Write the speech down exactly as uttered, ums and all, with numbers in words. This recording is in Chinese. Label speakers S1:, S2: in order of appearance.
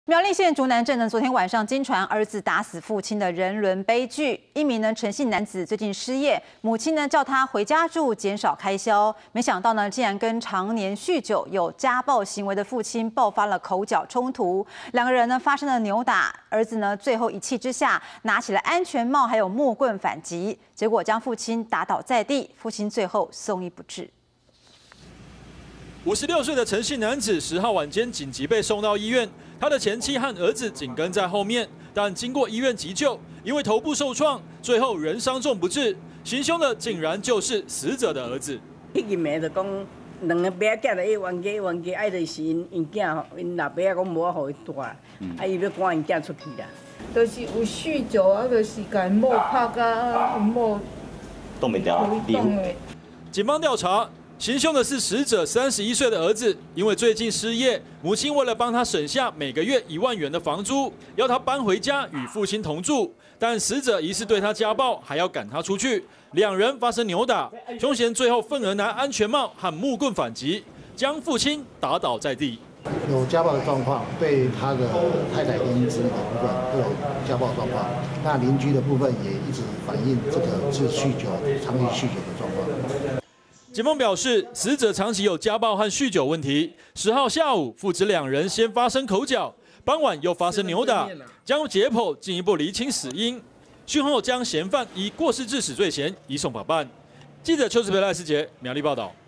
S1: 苗栗县竹南镇呢，昨天晚上惊传儿子打死父亲的人伦悲剧。一名呢陈姓男子最近失业，母亲呢叫他回家住，减少开销。没想到呢，竟然跟常年酗酒、有家暴行为的父亲爆发了口角冲突，两个人呢发生了扭打。儿子呢最后一气之下，拿起了安全帽还有木棍反击，结果将父亲打倒在地，父亲最后送医不治。
S2: 五十六岁的陈姓男子十号晚间紧急被送到医院，他的前妻和儿子紧跟在后面，但经过医院急救，因为头部受创，最后人伤重不治。行凶的竟然就是死者的儿子。
S3: 迄个暝就讲，两个爸仔就去冤家冤家，爱就是因因囝吼，因老爸仔讲无法互伊带，啊伊要赶因囝出去啦。
S4: 就是有酗酒啊，就是甲因某拍甲因某
S5: 动袂掉，
S4: 动的。
S2: 警方调查。 行凶的是死者三十一岁的儿子，因为最近失业，母亲为了帮他省下每个月一万元的房租，要他搬回家与父亲同住。但死者疑似对他家暴，还要赶他出去，两人发生扭打，凶嫌最后愤而拿安全帽和木棍反击，将父亲打倒在地。
S6: 有家暴的状况，对他的太太跟子女的部分都有家暴状况。那邻居的部分也一直反映这个是酗酒、长期酗酒的状况。
S2: 警方表示，死者长期有家暴和酗酒问题。十号下午，父子两人先发生口角，傍晚又发生扭打，将解剖进一步厘清死因。讯后将嫌犯以过失致死罪嫌移送法办。记者邱志培、赖思杰苗栗报道。